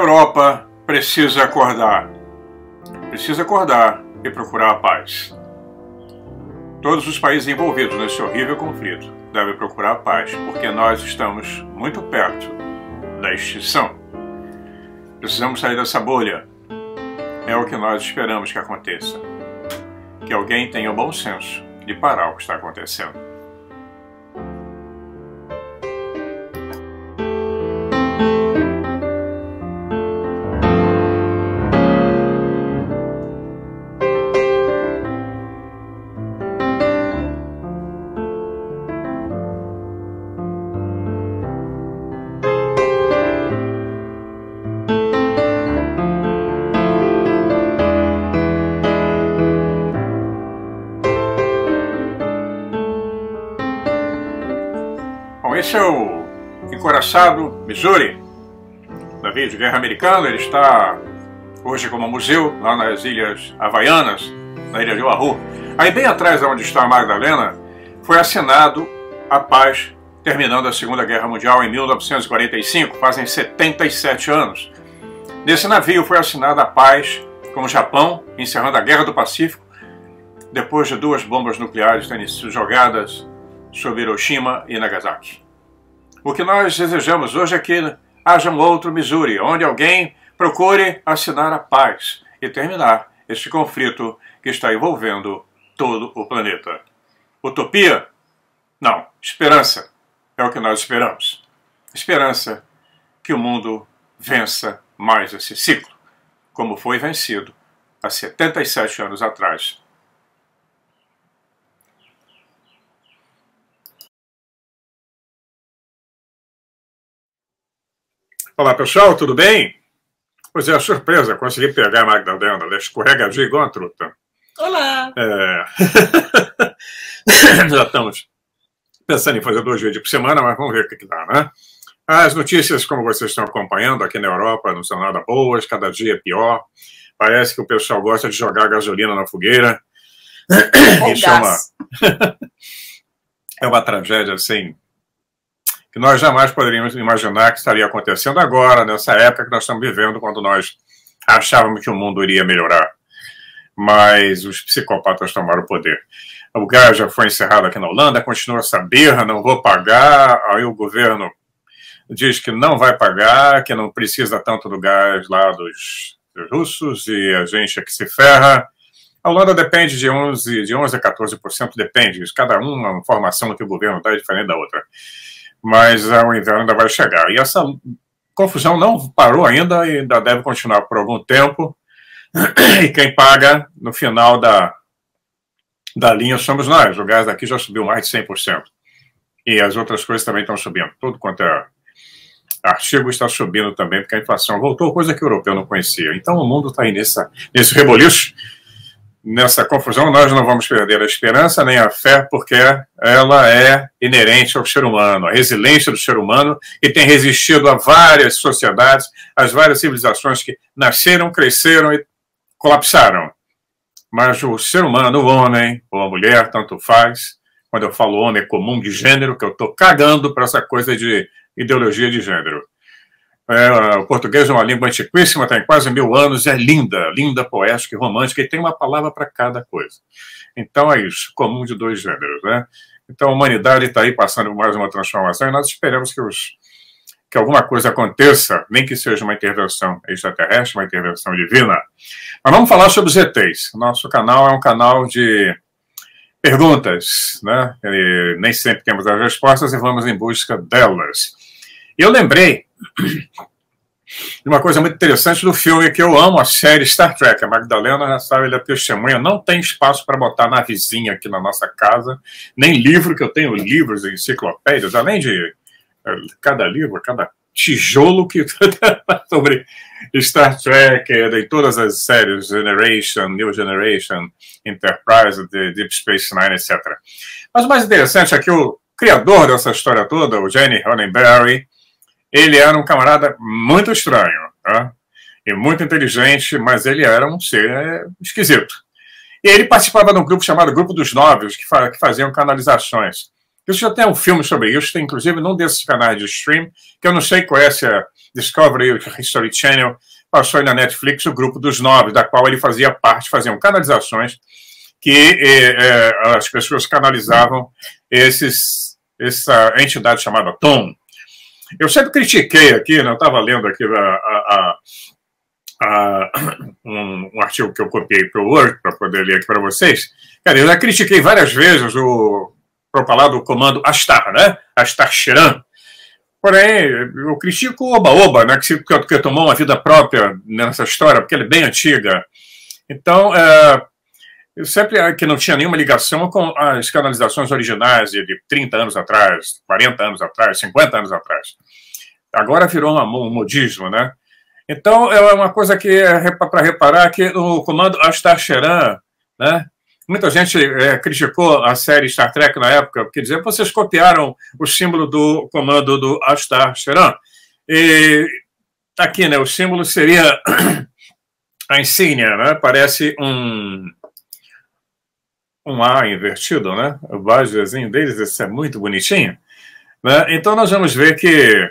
Europa precisa acordar. Precisa acordar e procurar a paz. Todos os países envolvidos nesse horrível conflito devem procurar a paz, porque nós estamos muito perto da extinção. Precisamos sair dessa bolha. É o que nós esperamos que aconteça. Que alguém tenha o bom senso de parar o que está acontecendo. Esse é o encoraçado Missouri, navio de guerra americano. Ele está hoje como museu lá nas Ilhas Havaianas, na ilha de Oahu. Aí bem atrás de onde está a Magdalena, foi assinado a paz, terminando a Segunda Guerra Mundial em 1945, fazem 77 anos. Nesse navio foi assinada a paz com o Japão, encerrando a Guerra do Pacífico, depois de 2 bombas nucleares terem sido jogadas sobre Hiroshima e Nagasaki. O que nós desejamos hoje é que haja um outro Missouri, onde alguém procure assinar a paz e terminar este conflito que está envolvendo todo o planeta. Utopia? Não. Esperança é o que nós esperamos. Esperança que o mundo vença mais esse ciclo, como foi vencido há 77 anos atrás. Olá pessoal, tudo bem? Pois é, a surpresa, consegui pegar a Magdalena, ela escorregadia igual a truta. Olá! Já estamos pensando em fazer 2 vídeos por semana, mas vamos ver o que dá, né? As notícias, como vocês estão acompanhando aqui na Europa, não são nada boas, cada dia é pior. Parece que o pessoal gosta de jogar gasolina na fogueira. Isso é uma tragédia, assim, que nós jamais poderíamos imaginar que estaria acontecendo agora, nessa época que nós estamos vivendo, quando nós achávamos que o mundo iria melhorar. Mas os psicopatas tomaram o poder. O gás já foi encerrado aqui na Holanda, continua essa birra, não vou pagar, aí o governo diz que não vai pagar, que não precisa tanto do gás lá dos russos, e a gente é que se ferra. A Holanda depende de 11 a 14%, depende, cada uma informação que o governo dá é diferente da outra. Mas o inverno ainda vai chegar. E essa confusão não parou ainda e ainda deve continuar por algum tempo. E quem paga no final da linha somos nós. O gás daqui já subiu mais de 100%. E as outras coisas também estão subindo. Tudo quanto é artigo está subindo também, porque a inflação voltou, coisa que o europeu não conhecia. Então o mundo está aí nesse reboliço. Nessa confusão, nós não vamos perder a esperança nem a fé, porque ela é inerente ao ser humano, a resiliência do ser humano, que tem resistido a várias sociedades, às várias civilizações que nasceram, cresceram e colapsaram. Mas o ser humano, o homem ou a mulher, tanto faz. Quando eu falo homem, é comum de gênero, que eu estou cagando para essa coisa de ideologia de gênero. O português é uma língua antiquíssima, tem quase 1000 anos, é linda, linda, poética e romântica, e tem uma palavra para cada coisa. Então é isso, comum de 2 gêneros, né? Então a humanidade está aí passando por mais uma transformação, e nós esperamos que alguma coisa aconteça, nem que seja uma intervenção extraterrestre, uma intervenção divina. Mas vamos falar sobre os ETs. Nosso canal é um canal de perguntas, né? E nem sempre temos as respostas e vamos em busca delas. E eu lembrei de uma coisa muito interessante do filme que eu amo, a série Star Trek. A Magdalena já sabe, ela é testemunha, não tem espaço para botar na vizinha aqui na nossa casa, nem livro, que eu tenho livros, enciclopédias, além de cada livro, cada tijolo que sobre Star Trek, em todas as séries, Generation, New Generation, Enterprise, Deep Space Nine, etc. Mas o mais interessante é que o criador dessa história toda, o Gene Roddenberry, ele era um camarada muito estranho, tá? E muito inteligente, mas ele era um ser esquisito. E ele participava de um grupo chamado Grupo dos Nobres, que faziam canalizações. Isso já tem um filme sobre isso, tem inclusive num desses canais de stream, que eu não sei qual é, se é Discovery, History Channel, passou aí na Netflix o Grupo dos Nove, da qual ele fazia parte, faziam canalizações que as pessoas canalizavam essa entidade chamada Tom. Eu sempre critiquei aqui, né, eu estava lendo aqui um artigo que eu copiei para o Word, para poder ler aqui para vocês. Cara, eu já critiquei várias vezes o propalado comando Astar, né? Astar Sheran. Porém, eu critico o Oba-Oba, né, que tomou uma vida própria nessa história, porque ele é bem antiga. Então, eu sempre que não tinha nenhuma ligação com as canalizações originais de 30 anos atrás, 40 anos atrás, 50 anos atrás. Agora virou um modismo, né? Então, é uma coisa que é para reparar que o comando Astar Sheran, né? Muita gente criticou a série Star Trek na época, porque dizia que vocês copiaram o símbolo do comando do Astar Sheran. E aqui, né, o símbolo seria a insígnia, né? Parece um A invertido, né? O bajuzinho deles, esse é muito bonitinho. Né? Então, nós vamos ver que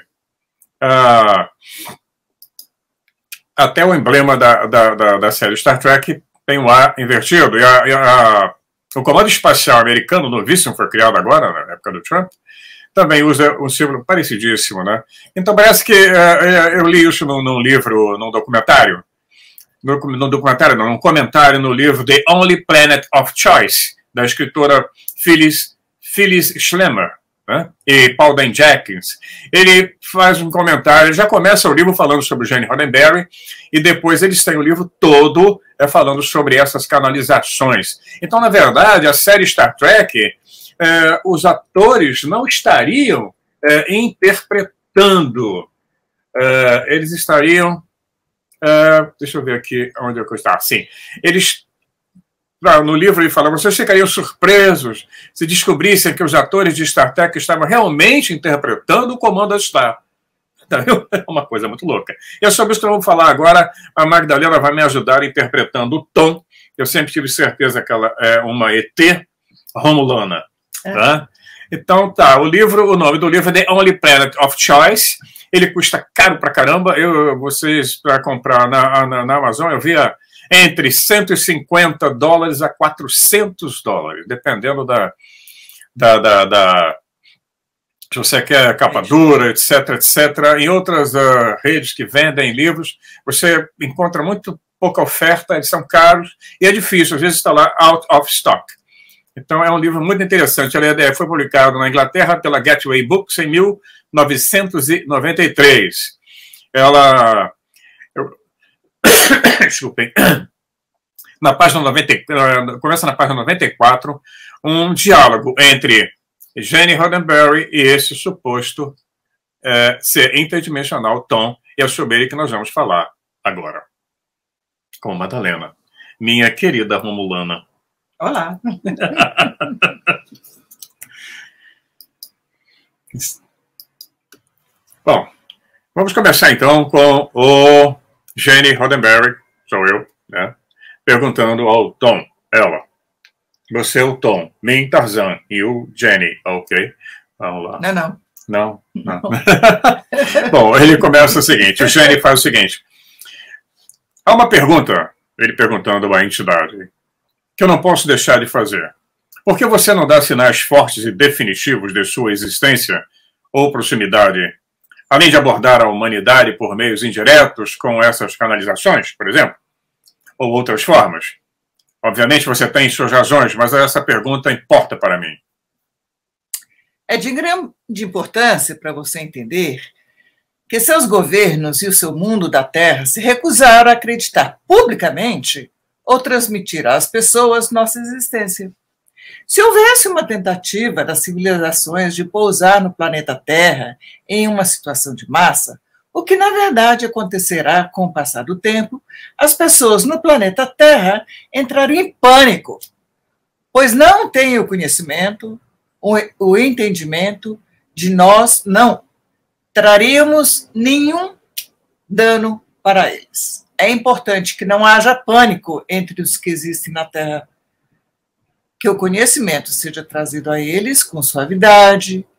até o emblema da série Star Trek tem um A invertido. O Comando Espacial Americano, novíssimo, foi criado agora, na época do Trump, também usa um símbolo parecidíssimo, né? Então, parece que eu li isso num livro, num documentário. Num comentário no livro The Only Planet of Choice, da escritora Phyllis Schlemmer, né? E Paul Dan Jenkins. Ele faz um comentário, já começa o livro falando sobre Gene Roddenberry, e depois eles têm o livro todo falando sobre essas canalizações. Então, na verdade, a série Star Trek, os atores não estariam interpretando, eles estariam... deixa eu ver aqui onde eu estava. Sim, eles... No livro ele fala, vocês ficariam surpresos se descobrissem que os atores de Star Trek estavam realmente interpretando o Comando Astar. É uma coisa muito louca. E é sobre isso que eu vou falar agora. A Magdalena vai me ajudar interpretando o Tom. Eu sempre tive certeza que ela é uma ET romulana. Tá? Então, tá. O nome do livro é The Only Planet of Choice. Ele custa caro pra caramba. Vocês, para comprar na Amazon, eu via entre $150 a $400, dependendo se você quer capa dura, etc, etc. Em outras redes que vendem livros, você encontra muito pouca oferta, eles são caros e é difícil, às vezes está lá out of stock. Então é um livro muito interessante. Ele foi publicado na Inglaterra pela Gateway Books em 1993. Desculpem. Começa na página 94, um diálogo entre Gene Roddenberry e esse suposto ser interdimensional Tom, e é sobre ele que nós vamos falar agora. Com Madalena, minha querida romulana. Olá. Bom, vamos começar então com o Gene Roddenberry, sou eu, né? Perguntando ao Tom, ela. Você é o Tom, mim, Tarzan, e o Jenny, ok? Vamos lá. Não. Bom, ele começa o seguinte, o Jenny faz o seguinte. Há uma pergunta, ele perguntando à entidade, que eu não posso deixar de fazer. Por que você não dá sinais fortes e definitivos de sua existência ou proximidade, além de abordar a humanidade por meios indiretos com essas canalizações, por exemplo? Ou outras formas? Obviamente você tem suas razões, mas essa pergunta importa para mim. É de grande importância para você entender que seus governos e o seu mundo da Terra se recusaram a acreditar publicamente ou transmitir às pessoas nossa existência. Se houvesse uma tentativa das civilizações de pousar no planeta Terra em uma situação de massa, o que, na verdade, acontecerá com o passar do tempo, as pessoas no planeta Terra entrariam em pânico, pois não têm o conhecimento, o entendimento de nós, não traríamos nenhum dano para eles. É importante que não haja pânico entre os que existem na Terra, que o conhecimento seja trazido a eles com suavidade,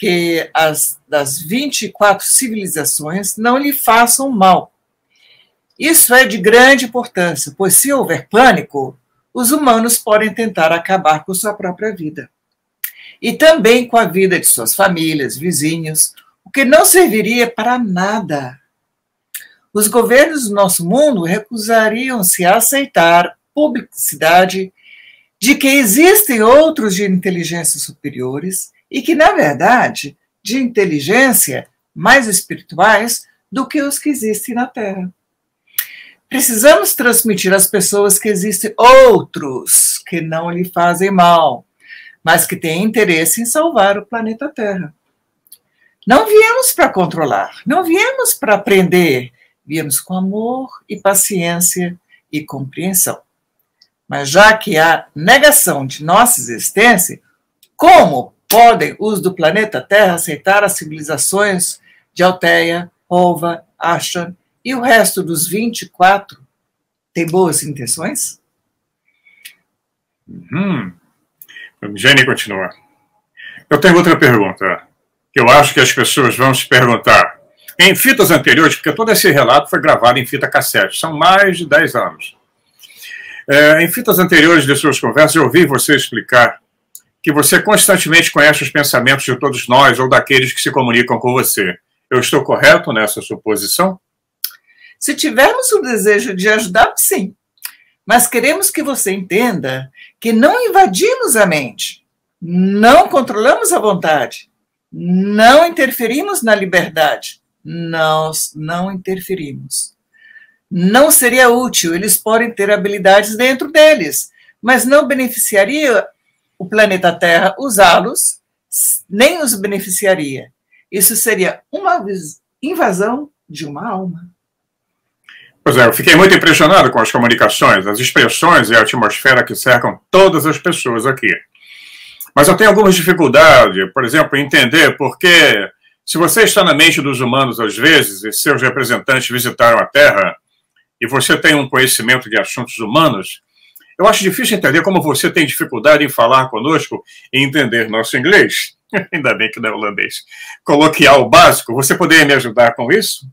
que as das 24 civilizações não lhe façam mal. Isso é de grande importância, pois se houver pânico, os humanos podem tentar acabar com sua própria vida. E também com a vida de suas famílias, vizinhos, o que não serviria para nada. Os governos do nosso mundo recusariam-se a aceitar publicidade de que existem outros de inteligência superiores e que, na verdade, de inteligência mais espirituais do que os que existem na Terra. Precisamos transmitir às pessoas que existem outros que não lhe fazem mal, mas que têm interesse em salvar o planeta Terra. Não viemos para controlar, não viemos para aprender, viemos com amor e paciência e compreensão. Mas já que há negação de nossa existência, como podem os do planeta Terra aceitar as civilizações de Alteia, Ova, Ashtan e o resto dos 24? Tem boas intenções? Jenny continua. Eu tenho outra pergunta, que eu acho que as pessoas vão se perguntar. Em fitas anteriores, porque todo esse relato foi gravado em fita cassete, são mais de 10 anos. Em fitas anteriores de suas conversas, eu ouvi você explicar que você constantemente conhece os pensamentos de todos nós ou daqueles que se comunicam com você. Eu estou correto nessa suposição? Se tivermos o desejo de ajudar, sim. Mas queremos que você entenda que não invadimos a mente, não controlamos a vontade, não interferimos na liberdade. Nós não interferimos. Não seria útil, eles podem ter habilidades dentro deles, mas não beneficiaria o planeta Terra usá-los, nem os beneficiaria. Isso seria uma invasão de uma alma. Pois é, eu fiquei muito impressionado com as comunicações, as expressões e a atmosfera que cercam todas as pessoas aqui. Mas eu tenho algumas dificuldades, por exemplo, em entender por que, se você está na mente dos humanos às vezes, e seus representantes visitaram a Terra, e você tem um conhecimento de assuntos humanos, eu acho difícil entender como você tem dificuldade em falar conosco e entender nosso inglês. Ainda bem que não é holandês. Coloquial básico. Você poderia me ajudar com isso?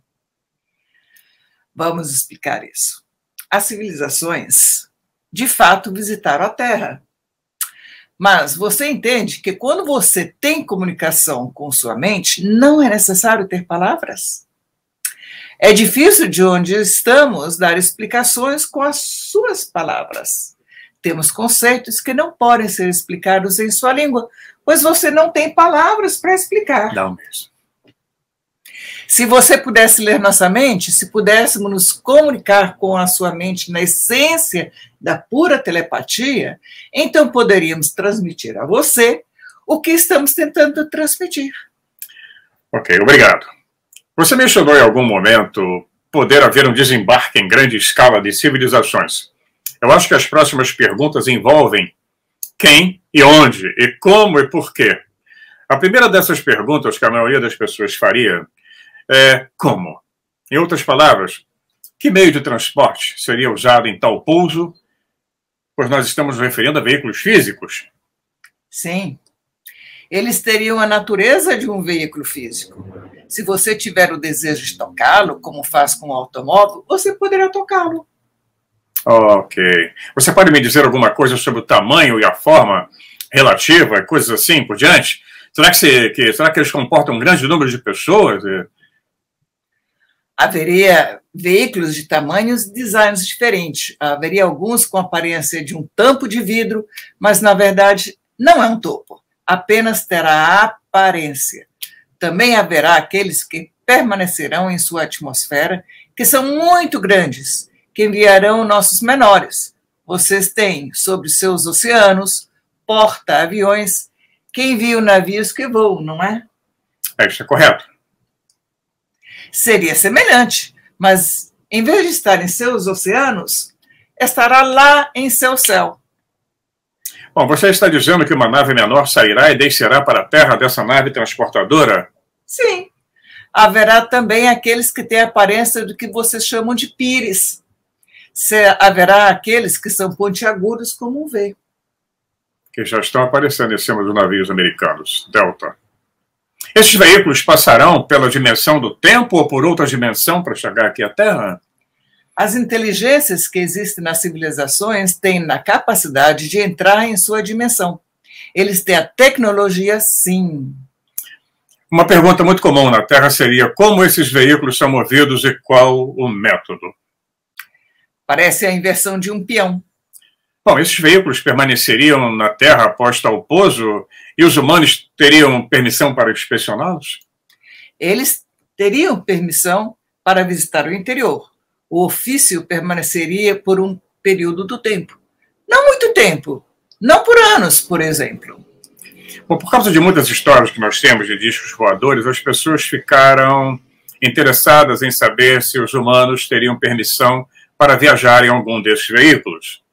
Vamos explicar isso. As civilizações, de fato, visitaram a Terra. Mas você entende que quando você tem comunicação com sua mente, não é necessário ter palavras? É difícil de onde estamos dar explicações com as suas palavras. Temos conceitos que não podem ser explicados em sua língua, pois você não tem palavras para explicar. Não mesmo. Se você pudesse ler nossa mente, se pudéssemos nos comunicar com a sua mente na essência da pura telepatia, então poderíamos transmitir a você o que estamos tentando transmitir. Ok, obrigado. Você mencionou em algum momento poder haver um desembarque em grande escala de civilizações. Eu acho que as próximas perguntas envolvem quem e onde, e como e por quê. A primeira dessas perguntas que a maioria das pessoas faria é como. Em outras palavras, que meio de transporte seria usado em tal pouso? Pois nós estamos nos referindo a veículos físicos. Sim. Eles teriam a natureza de um veículo físico. Se você tiver o desejo de tocá-lo, como faz com o automóvel, você poderá tocá-lo. Ok. Você pode me dizer alguma coisa sobre o tamanho e a forma relativa, coisas assim por diante? Será que eles comportam um grande número de pessoas? Haveria veículos de tamanhos e designs diferentes. Haveria alguns com aparência de um tampo de vidro, mas, na verdade, não é um topo. Apenas terá a aparência. Também haverá aqueles que permanecerão em sua atmosfera, que são muito grandes, que enviarão nossos menores. Vocês têm sobre seus oceanos porta-aviões que enviam navios que voam, não é? Isso é correto. Seria semelhante, mas em vez de estar em seus oceanos, estará lá em seu céu. Bom, você está dizendo que uma nave menor sairá e descerá para a Terra dessa nave transportadora? Sim. Haverá também aqueles que têm a aparência do que vocês chamam de pires. Haverá aqueles que são pontiagudos como um V. Que já estão aparecendo em cima dos navios americanos. Delta. Esses veículos passarão pela dimensão do tempo ou por outra dimensão para chegar aqui à Terra? As inteligências que existem nas civilizações têm a capacidade de entrar em sua dimensão. Eles têm a tecnologia, sim. Uma pergunta muito comum na Terra seria como esses veículos são movidos e qual o método? Parece a inversão de um peão. Bom, esses veículos permaneceriam na Terra após tal pouso e os humanos teriam permissão para inspecioná-los? Eles teriam permissão para visitar o interior. O ofício permaneceria por um período do tempo. Não muito tempo, não por anos, por exemplo. Bom, por causa de muitas histórias que nós temos de discos voadores, as pessoas ficaram interessadas em saber se os humanos teriam permissão para viajar em algum desses veículos.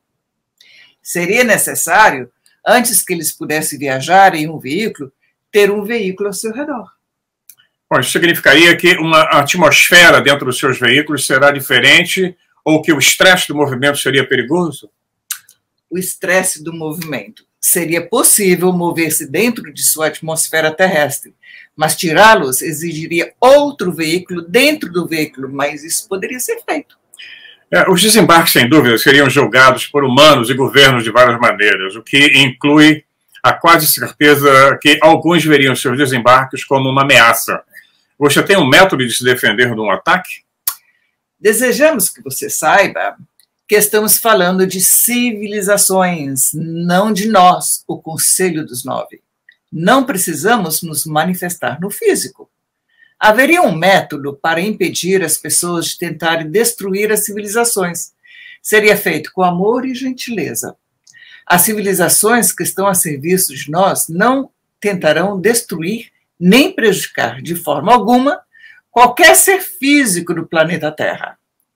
Seria necessário, antes que eles pudessem viajar em um veículo, ter um veículo ao seu redor. Bom, isso significaria que uma atmosfera dentro dos seus veículos será diferente ou que o estresse do movimento seria perigoso? O estresse do movimento. Seria possível mover-se dentro de sua atmosfera terrestre, mas tirá-los exigiria outro veículo dentro do veículo, mas isso poderia ser feito. Os desembarques, sem dúvida, seriam julgados por humanos e governos de várias maneiras, o que inclui a quase certeza que alguns veriam seus desembarques como uma ameaça. Você tem um método de se defender de um ataque? Desejamos que você saiba que estamos falando de civilizações, não de nós, o Conselho dos Nove. Não precisamos nos manifestar no físico. Haveria um método para impedir as pessoas de tentarem destruir as civilizações. Seria feito com amor e gentileza. As civilizações que estão a serviço de nós não tentarão destruir nem prejudicar de forma alguma qualquer ser físico do planeta Terra.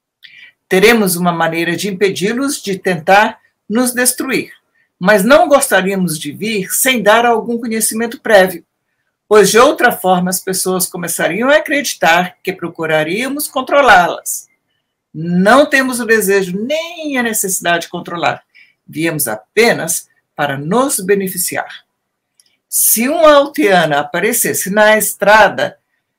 Teremos uma maneira de impedi-los de tentar nos destruir, mas não gostaríamos de vir sem dar algum conhecimento prévio, pois de outra forma as pessoas começariam a acreditar que procuraríamos controlá-las. Não temos o desejo nem a necessidade de controlar, viemos apenas para nos beneficiar. Se uma alteana aparecesse na estrada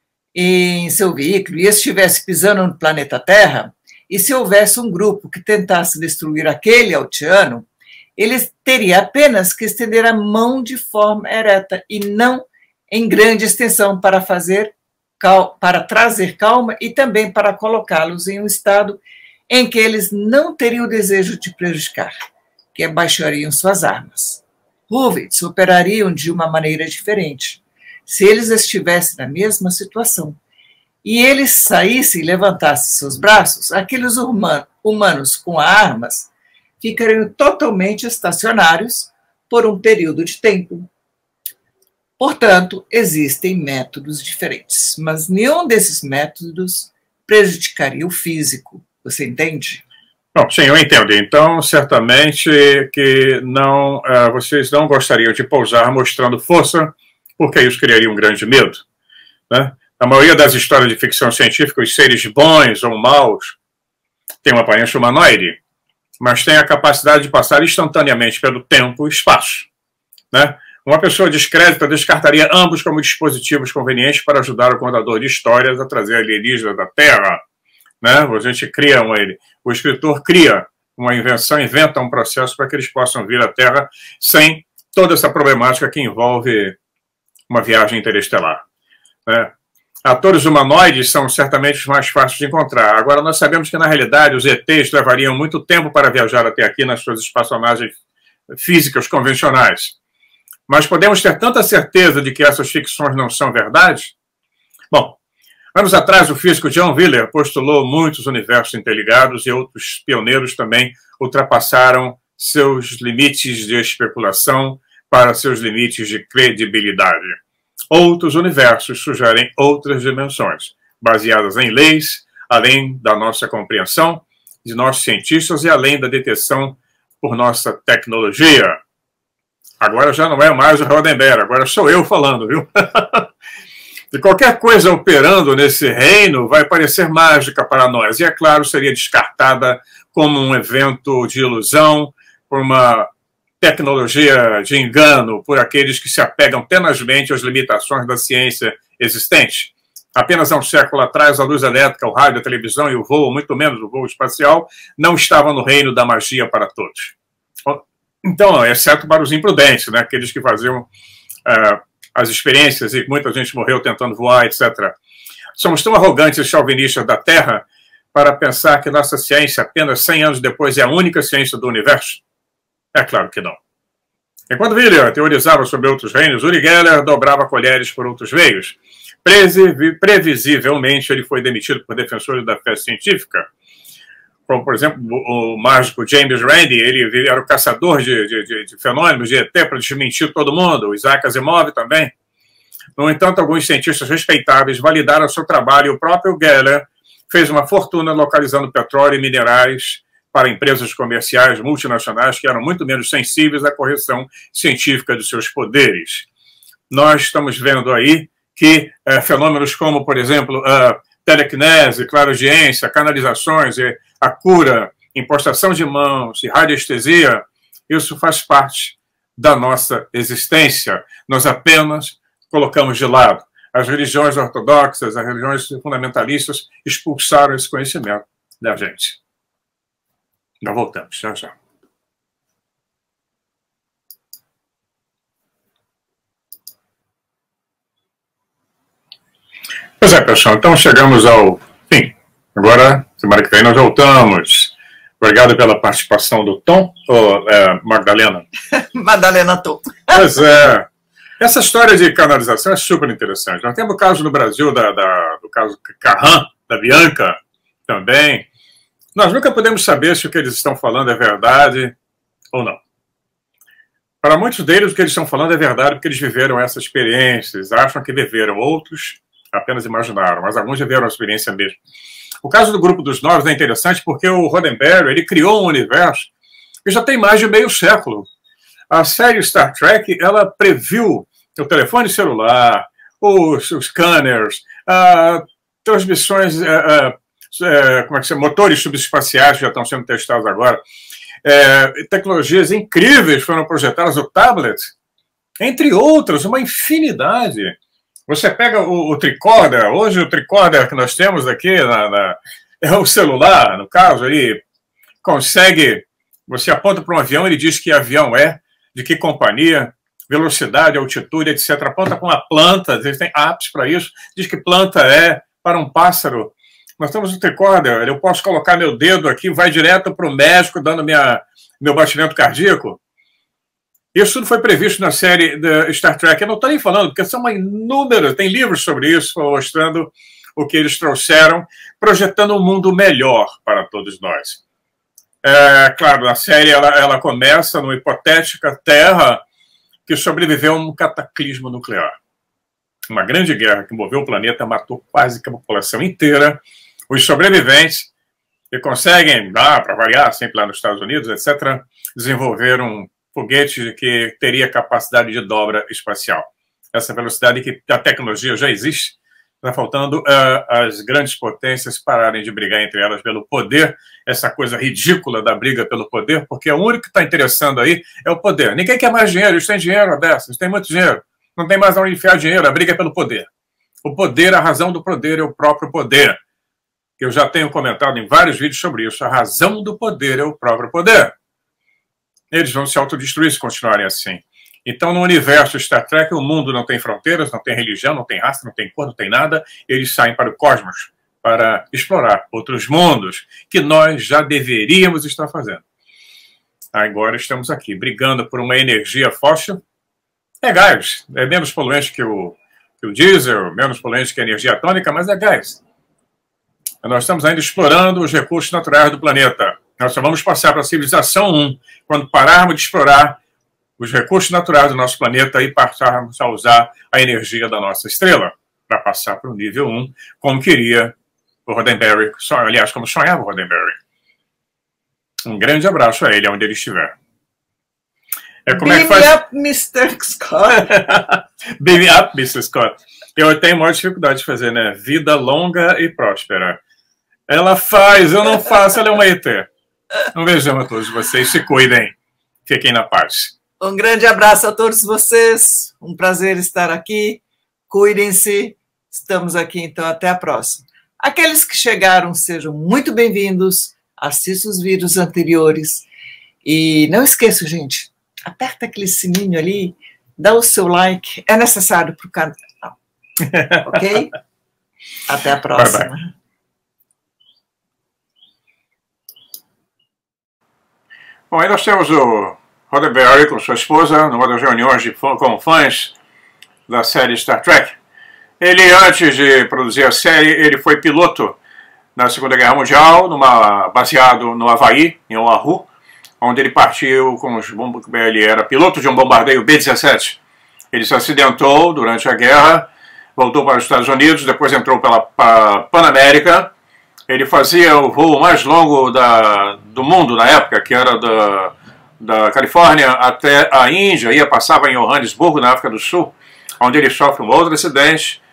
em seu veículo e estivesse pisando no planeta Terra, e se houvesse um grupo que tentasse destruir aquele alteano, ele teria apenas que estender a mão de forma ereta e não em grande extensão para trazer calma e também para colocá-los em um estado em que eles não teriam o desejo de prejudicar, que abaixariam suas armas. Ruvets operariam de uma maneira diferente. Se eles estivessem na mesma situação e eles saíssem e levantassem seus braços, aqueles humanos com armas ficariam totalmente estacionários por um período de tempo. Portanto, existem métodos diferentes, mas nenhum desses métodos prejudicaria o físico. Você entende? Bom, sim, eu entendo. Então, certamente que não, vocês não gostariam de pousar mostrando força, porque isso criaria um grande medo, né? Na maioria das histórias de ficção científica, os seres bons ou maus têm uma aparência humanoide, mas têm a capacidade de passar instantaneamente pelo tempo e espaço, né? Uma pessoa discreta descartaria ambos como dispositivos convenientes para ajudar o contador de histórias a trazer alienígenas da Terra, né? A gente cria o escritor cria uma invenção, inventa um processo para que eles possam vir à Terra sem toda essa problemática que envolve uma viagem interestelar, né? Atores humanoides são certamente os mais fáceis de encontrar. Agora, nós sabemos que, na realidade, os ETs levariam muito tempo para viajar até aqui nas suas espaçonaves físicas convencionais. Mas podemos ter tanta certeza de que essas ficções não são verdade? Bom, anos atrás, o físico John Wheeler postulou muitos universos interligados e outros pioneiros também ultrapassaram seus limites de especulação para seus limites de credibilidade. Outros universos sugerem outras dimensões, baseadas em leis, além da nossa compreensão, de nossos cientistas e além da detecção por nossa tecnologia. Agora já não é mais o Roddenberry, agora sou eu falando, viu? E qualquer coisa operando nesse reino vai parecer mágica para nós. E, é claro, seria descartada como um evento de ilusão por uma tecnologia de engano por aqueles que se apegam tenazmente às limitações da ciência existente. Apenas há um século atrás, a luz elétrica, o rádio, a televisão e o voo, muito menos o voo espacial, não estavam no reino da magia para todos. Então, exceto para os imprudentes, né? Aqueles que faziam as experiências e muita gente morreu tentando voar, etc. Somos tão arrogantes e chauvinistas da Terra para pensar que nossa ciência, apenas 100 anos depois, é a única ciência do universo? É claro que não. Enquanto Wheeler teorizava sobre outros reinos, Uri Geller dobrava colheres por outros meios. Previsivelmente, ele foi demitido por defensores da fé científica, como, por exemplo, o mágico James Randi. Ele era o caçador de fenômenos de ET para desmentir todo mundo, o Isaac Asimov também. No entanto, alguns cientistas respeitáveis validaram seu trabalho e o próprio Geller fez uma fortuna localizando petróleo e minerais para empresas comerciais multinacionais que eram muito menos sensíveis à correção científica de seus poderes. Nós estamos vendo aí que fenômenos como, por exemplo, telecinese, clareaudiência, canalizações, a cura, impostação de mãos e radiestesia, isso faz parte da nossa existência. Nós apenas colocamos de lado. As religiões ortodoxas, as religiões fundamentalistas expulsaram esse conhecimento da gente. Já voltamos, já já. Pois é, pessoal, então chegamos ao fim. Agora, semana que vem, nós voltamos. Obrigado pela participação do Tom, ou Magdalena? Madalena Tom. Pois é. Essa história de canalização é super interessante. Nós temos o caso no Brasil do caso Carran, da Bianca, também. Nós nunca podemos saber se o que eles estão falando é verdade ou não. Para muitos deles, o que eles estão falando é verdade porque eles viveram essa experiência, eles acham que viveram, outros apenas imaginaram, mas alguns viveram a experiência mesmo. O caso do Grupo dos Novos é interessante porque o Roddenberry, ele criou um universo que já tem mais de meio século. A série Star Trek, ela previu o telefone celular, os scanners, transmissões, como é que se chama? Motores subespaciais que já estão sendo testados agora. Tecnologias incríveis foram projetadas, o tablet, entre outras, uma infinidade. Você pega o tricorder, hoje o tricorder que nós temos aqui, é o celular, no caso, ele consegue, você aponta para um avião, ele diz que avião é, de que companhia, velocidade, altitude, etc. Aponta para uma planta, eles têm apps para isso, diz que planta é para um pássaro. Nós temos o tricorder, eu posso colocar meu dedo aqui, vai direto para o médico, dando meu batimento cardíaco. Isso tudo foi previsto na série da Star Trek. Eu não estou nem falando, porque são inúmeras, tem livros sobre isso, mostrando o que eles trouxeram, projetando um mundo melhor para todos nós. Claro, a série ela começa numa hipotética Terra que sobreviveu a um cataclismo nuclear. Uma grande guerra que moveu o planeta, matou quase que a população inteira. Os sobreviventes, que conseguem, para variar, sempre lá nos Estados Unidos, etc., desenvolveram um foguete que teria capacidade de dobra espacial. Essa velocidade que a tecnologia já existe, está faltando as grandes potências pararem de brigar entre elas pelo poder, essa coisa ridícula da briga pelo poder, porque o único que está interessando aí é o poder. Ninguém quer mais dinheiro, eles têm dinheiro dessa, eles têm muito dinheiro. Não tem mais onde enfiar dinheiro, a briga é pelo poder. O poder, a razão do poder é o próprio poder. Eu já tenho comentado em vários vídeos sobre isso. A razão do poder é o próprio poder. Eles vão se autodestruir se continuarem assim. Então, no universo Star Trek, o mundo não tem fronteiras, não tem religião, não tem raça, não tem cor, não tem nada. Eles saem para o cosmos para explorar outros mundos que nós já deveríamos estar fazendo. Agora estamos aqui, brigando por uma energia fóssil. É gás, é menos poluente que o diesel, menos poluente que a energia atômica, mas é gás. Nós estamos ainda explorando os recursos naturais do planeta. Nós só vamos passar para a civilização 1 quando pararmos de explorar os recursos naturais do nosso planeta e passarmos a usar a energia da nossa estrela para passar para o nível 1, como queria o Roddenberry, aliás, como sonhava o Roddenberry. Um grande abraço a ele, onde ele estiver. Como é que faz? Beam up, Mr. Scott. Beam up, Mr. Scott. Eu tenho maior dificuldade de fazer, né? Vida longa e próspera. Ela faz, eu não faço, ela é uma ET. Um beijão a todos vocês, se cuidem. Fiquem na paz. Um grande abraço a todos vocês. Um prazer estar aqui. Cuidem-se. Estamos aqui, então, até a próxima. Aqueles que chegaram, sejam muito bem-vindos. Assistam os vídeos anteriores. E não esqueça, gente, aperta aquele sininho ali, dá o seu like. É necessário para o canal. Ok? Até a próxima. Bye, bye. Bom, aí nós temos o Roddenberry com sua esposa, numa das reuniões com fãs da série Star Trek. Ele, antes de produzir a série, ele foi piloto na Segunda Guerra Mundial, baseado no Havaí, em Oahu, onde ele partiu com ele era piloto de um bombardeio B-17. Ele se acidentou durante a guerra, voltou para os Estados Unidos, depois entrou pela Panamérica. Ele fazia o voo mais longo do mundo na época, que era da Califórnia até a Índia, passava em Johannesburgo, na África do Sul, onde ele sofre um outro acidente,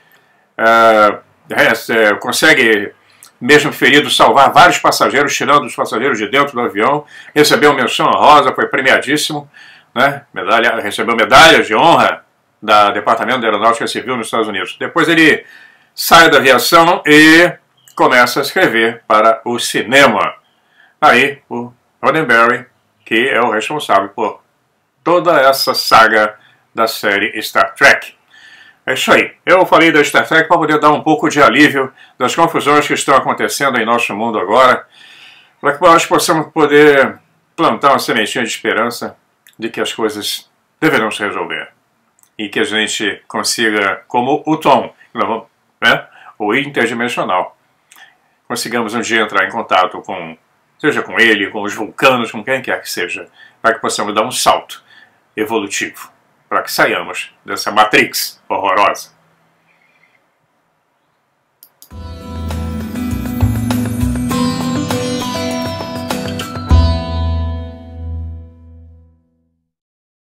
consegue, mesmo ferido, salvar vários passageiros, tirando os passageiros de dentro do avião, recebeu menção honrosa, foi premiadíssimo, né? Recebeu medalhas de honra do Departamento de Aeronáutica Civil nos Estados Unidos. Depois ele sai da aviação e começa a escrever para o cinema. Aí, o Roddenberry, que é o responsável por toda essa saga da série Star Trek. É isso aí. Eu falei da Star Trek para poder dar um pouco de alívio das confusões que estão acontecendo em nosso mundo agora, para que nós possamos poder plantar uma sementinha de esperança de que as coisas deverão se resolver. E que a gente consiga, como o Tom, né, o interdimensional, consigamos um dia entrar em contato seja com ele, com os vulcanos, com quem quer que seja, para que possamos dar um salto evolutivo, para que saiamos dessa Matrix horrorosa.